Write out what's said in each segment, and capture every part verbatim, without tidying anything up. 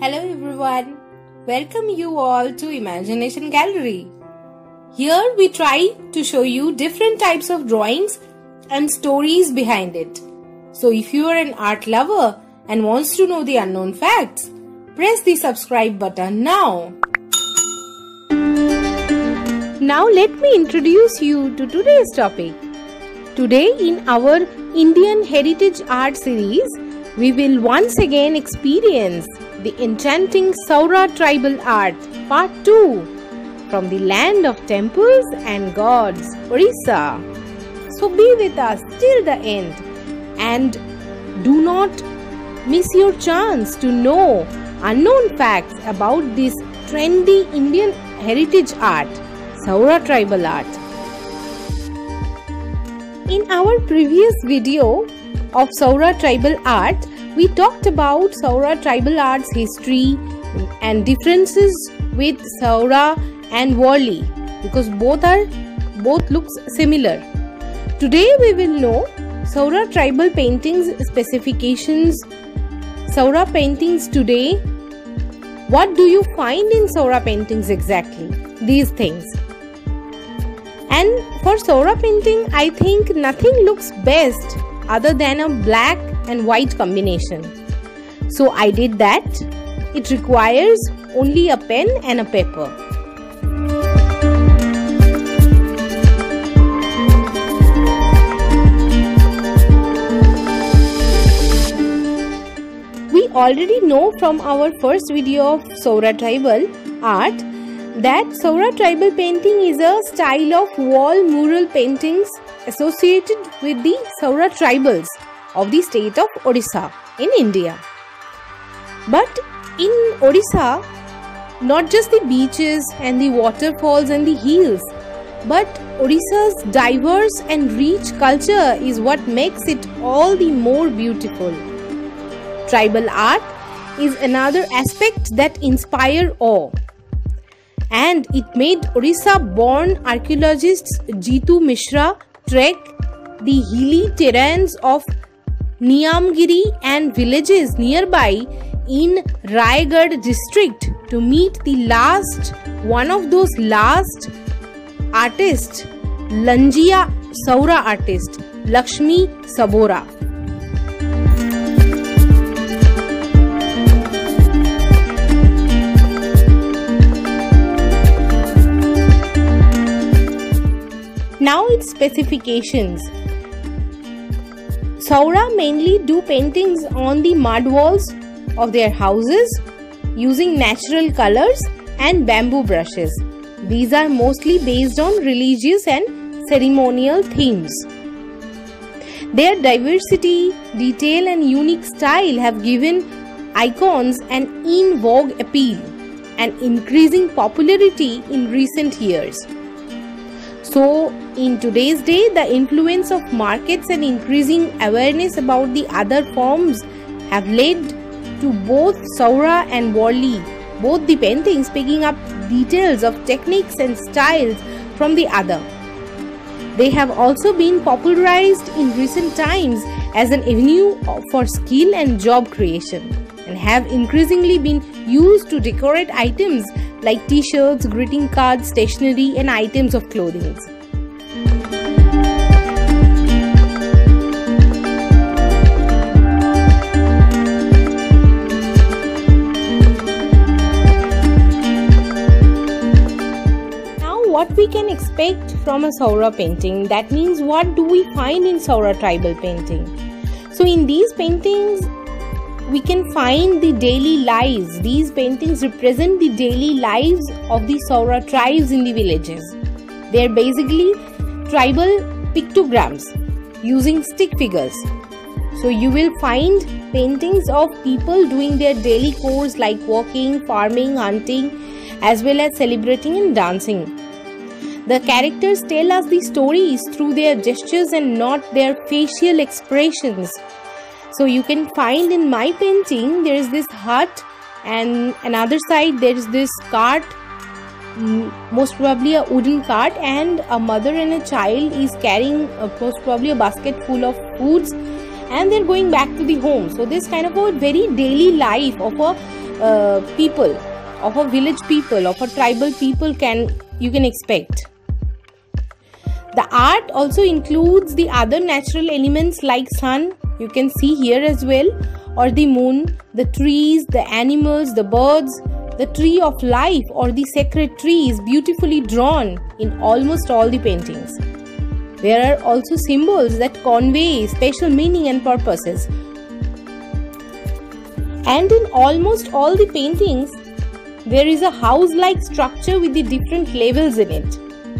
Hello everyone, welcome you all to Imagination Gallery. Here we try to show you different types of drawings and stories behind it. So if you are an art lover and wants to know the unknown facts, press the subscribe button now. Now let me introduce you to today's topic. Today in our Indian Heritage Art series, we will once again experience the enchanting Saura tribal art part two from the land of temples and gods, Orissa. So be with us till the end and do not miss your chance to know unknown facts about this trendy Indian heritage art, Saura tribal art. In our previous video of Saura tribal art, we talked about Saura tribal art's history and differences with Saura and Warli because both are both looks similar. Today we will know Saura tribal paintings specifications, Saura paintings today. What do you find in Saura paintings exactly? These things. And for Saura painting, I think nothing looks best other than a black and white combination. So I did that. It requires only a pen and a paper. We already know from our first video of Saura tribal art that Saura tribal painting is a style of wall mural paintings associated with the Saura tribals of the state of Orissa in India. But in Orissa, not just the beaches and the waterfalls and the hills, but Orissa's diverse and rich culture is what makes it all the more beautiful. Tribal art is another aspect that inspires awe. And it made Orissa-born archaeologists Jitu Mishra trek the hilly terrains of Niyamgiri and villages nearby in Raigad district to meet the last, one of those last artists, Lanjia Saura artist, Lakshmi Sabora. Now its specifications. Saura mainly do paintings on the mud walls of their houses using natural colors and bamboo brushes. These are mostly based on religious and ceremonial themes. Their diversity, detail and unique style have given icons an in vogue appeal and increasing popularity in recent years. So, in today's day, the influence of markets and increasing awareness about the other forms have led to both Saura and Warli, both the paintings picking up details of techniques and styles from the other. They have also been popularized in recent times as an avenue for skill and job creation and have increasingly been used to decorate items like t-shirts, greeting cards, stationery and items of clothing. What we can expect from a Saura painting, that means what do we find in Saura tribal painting. So in these paintings we can find the daily lives. These paintings represent the daily lives of the Saura tribes in the villages. They are basically tribal pictograms using stick figures. So you will find paintings of people doing their daily chores like walking, farming, hunting, as well as celebrating and dancing. The characters tell us the stories through their gestures and not their facial expressions. So you can find in my painting there is this hut and another side there is this cart, most probably a wooden cart, and a mother and a child is carrying a, most probably a basket full of foods and they're going back to the home. So this kind of a very daily life of a uh, people, of a village people, of a tribal people can you can expect. The art also includes the other natural elements like sun, you can see here as well, or the moon, the trees, the animals, the birds. The tree of life or the sacred tree is beautifully drawn in almost all the paintings. There are also symbols that convey special meaning and purposes. And in almost all the paintings, there is a house-like structure with the different levels in it.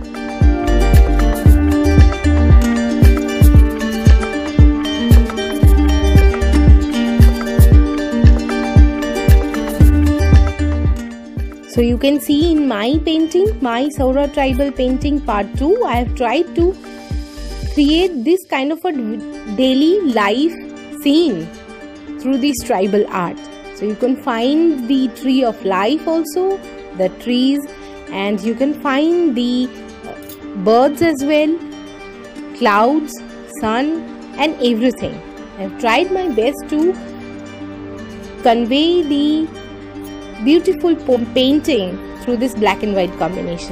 So you can see in my painting, my Saura tribal painting part two, I have tried to create this kind of a daily life scene through this tribal art. So you can find the tree of life also, the trees, and you can find the birds as well, clouds, sun, and everything. I have tried my best to convey the beautiful painting through this black and white combination.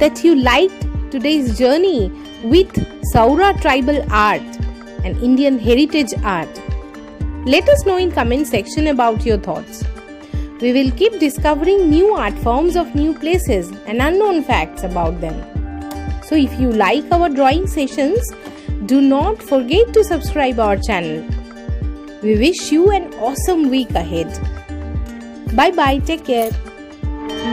that you liked today's journey with Saura tribal art and Indian heritage art. Let us know in comment section about your thoughts. We will keep discovering new art forms of new places and unknown facts about them. So if you like our drawing sessions, do not forget to subscribe our channel. We wish you an awesome week ahead. Bye bye, take care.